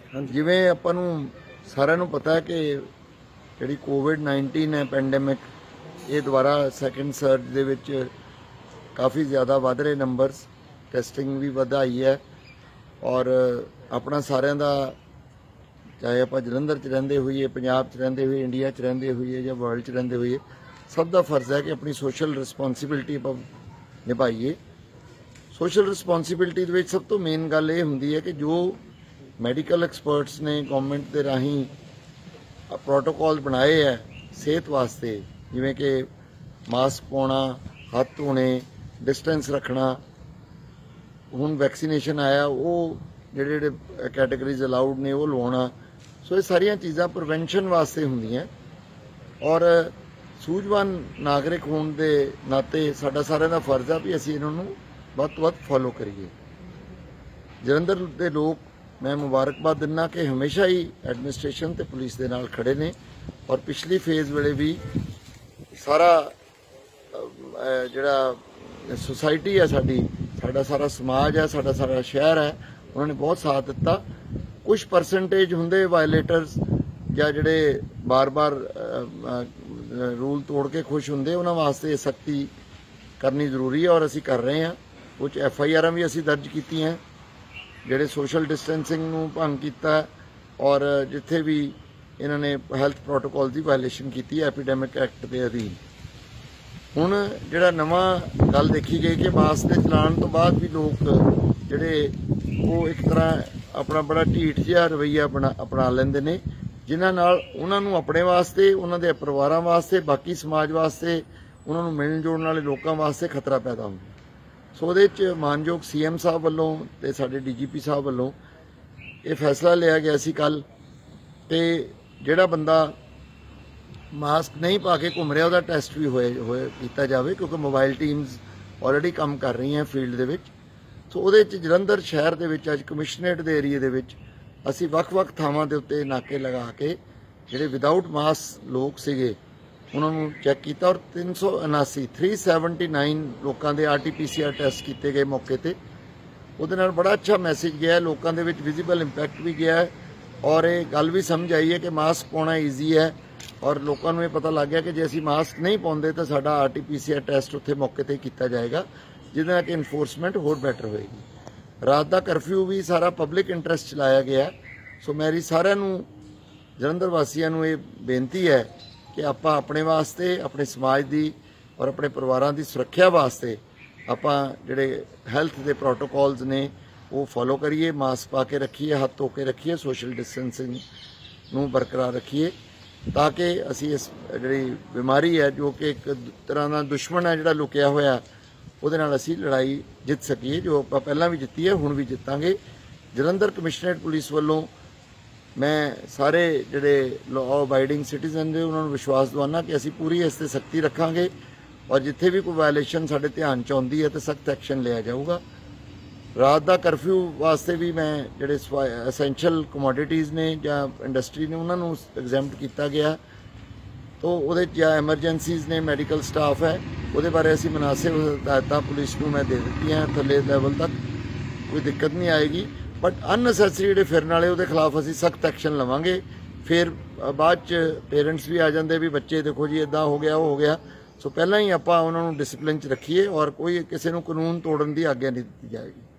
ਜਿਵੇਂ ਆਪਾਂ ਨੂੰ ਸਾਰਿਆਂ ਨੂੰ ਪਤਾ ਹੈ ਕਿ ਜਿਹੜੀ ਕੋਵਿਡ-19 ਹੈ ਪੈਂਡੇਮਿਕ, ਇਹ ਦੁਬਾਰਾ ਸੈਕੰਡ ਸਰਜ ਦੇ ਵਿੱਚ ਕਾफ़ी ज़्यादा वध रहे नंबर्स, टेस्टिंग भी वधाई है। और अपना सारिਆਂ ਦਾ चाहे आप जलंधर च रहिंदे होइए, पंजाब च रहिंदे होइए, इंडिया च रहिंदे होइए या वर्ल्ड च रहिंदे होइए, सब का फर्ज है कि अपनी सोशल रिस्पोंसिबिलिटी आप निभाइए। सोशल रिस्पोंसिबिलिटी दे विच सब तो मेन गल ये हुंदी है कि जो मैडिकल एक्सपर्ट्स ने गवर्नमेंट के राही प्रोटोकॉल बनाए है सेहत वास्ते, जिवें कि मास्क पाउणा, हथ धोने, डिस्टेंस रखना, हुण वैक्सीनेशन आया वो जिहड़े कैटेगरीज अलाउड ने वो लवाउणा। सो ये सारिया चीज़ां प्रिवेंशन वास्ते हुंदियां और सूझवान नागरिक होने के नाते साडा सारिਆਂ ਦਾ फर्ज है भी असीं इन्हां नूं वध तो वध फॉलो करिए। जलंधर के लोग मैं मुबारकबाद दिना कि हमेशा ही एडमिनिस्ट्रेशन ते पुलिस के नाल खड़े ने और पिछली फेज़ वेले भी सारा जिहड़ा सोसाइटी है साडा सारा समाज है, साडा सारा शहर है, उन्होंने बहुत साथ दिता। कुछ परसेंटेज हुंदे वायलेटर्स या जिहड़े बार बार रूल तोड़ के खुश हुंदे, उन्हां वास्ते सख्ती करनी जरूरी है और असीं कर रहे हैं। कुछ FIR भी असीं दर्ज कीती हैं जिहड़े सोशल डिस्टेंसिंग नूं भंग कीता और जिथे भी इन्हां ने हैल्थ प्रोटोकॉल की वायलेशन की एपीडेमिक एक्ट के अधीन। हुण जिहड़ा नवां गल देखी गई कि मास्क के चलाण तो बाद भी लोग जिहड़े वो एक तरह अपना बड़ा ढीठ जिहा रवैया अपना लैंदे ने, जिन्हां नाल उन्हां नूं अपने वास्ते, उन्हां दे परिवारां वास्ते, बाकी समाज वास्ते, उन्हां नूं मिलण जोड़न वाले लोकां वास्ते खतरा पैदा हुंदा। सो उहदे च मानयोग CM साहब वल्लों ते साडे DGP साहब वल्लों ये फैसला लिया गया सी कल कि जिहड़ा बंदा मास्क नहीं पा के घूम रहा उसका टैसट भी होए किया जाए, क्योंकि मोबाइल टीम्स ऑलरेडी काम कर रही हैं फील्ड दे विच। सो उहदे च जलंधर शहर दे विच अज कमिश्नरेट दे एरिए दे विच असीं वख-वख थावां दे उत्ते नाके लगा के जिहड़े विदाउट मास्क लोग सीगे उन्हां नूं चैक कीता और 379 लोकां दे RT-PCR टैसट कीते गए मौके ते। उहदे नाल बड़ा अच्छा मैसेज गया है, लोकां दे विच विजिबल इंपैक्ट भी गया है और ये गल भी समझ आई है कि मास्क पाउणा ईजी है और लोगों को ये पता लग गया कि जे असीं मास्क नहीं पाउंदे तो साडा RT-PCR टैसट उत्थे मौके ते कीता जाएगा, जिहदे नाल कि इन्फोर्समेंट होर बैटर होएगी। रात का करफ्यू भी सारा पब्लिक इंटरस्ट चलाया गया। सो मेरी सारिਆਂ ਨੂੰ जलंधर वासियों ਨੂੰ ਇਹ बेनती है कि आपां अपने वास्ते, अपने समाज की और अपने परिवारों की सुरक्षा वास्ते आपां जिहड़े हैल्थ के प्रोटोकॉल्स ने वो फॉलो करिए, मास्क पा के रखिए, हाथ धो के रखिए, सोशल डिस्टेंसिंग नूं बरकरार रखिए ताकि असी इस जी बीमारी है जो कि एक तरह का दुश्मन है जिहड़ा लुकिया होया, उहदे नाल असी लड़ाई जित सकीए, जो आपां पहलां भी जित्ती है हुण भी जितांगे। जलंधर कमिश्नरेट पुलिस वालों मैं सारे जिहड़े लॉ अबाइडिंग सिटीजन ने उन्होंने विश्वास दिवाना कि असी पूरी इस ते सख्ती रखांगे और जिथे भी कोई वायलेशन साडे ध्यान च आउंदी है तो सख्त एक्शन लिया जाऊगा। रात का करफ्यू वास्ते भी मैं जिहड़े एसेंशियल कमोडिटीज़ ने या इंडस्ट्री ने उन्होंने एग्जैम्प्ट किया गया, तो वो या एमरजेंसीज़ ने मैडिकल स्टाफ है वो बारे असी मुनासिब हिदायत पुलिस को मैं दे दी हैं, थले लैवल तक कोई दिक्कत नहीं आएगी। बट अननैसेसरी जिहड़े फिरन वाले उहदे खिलाफ असी सख्त एक्शन लवांगे। फिर बाद च पेरेंट्स भी आ जाते भी बच्चे देखो जी इदा हो गया वो हो गया। सो पहला ही आपां उन्हां नूं डिसिपलिन च रखिए और कोई किसी नूं कानून तोड़न की आग्ञा नहीं दी जाएगी।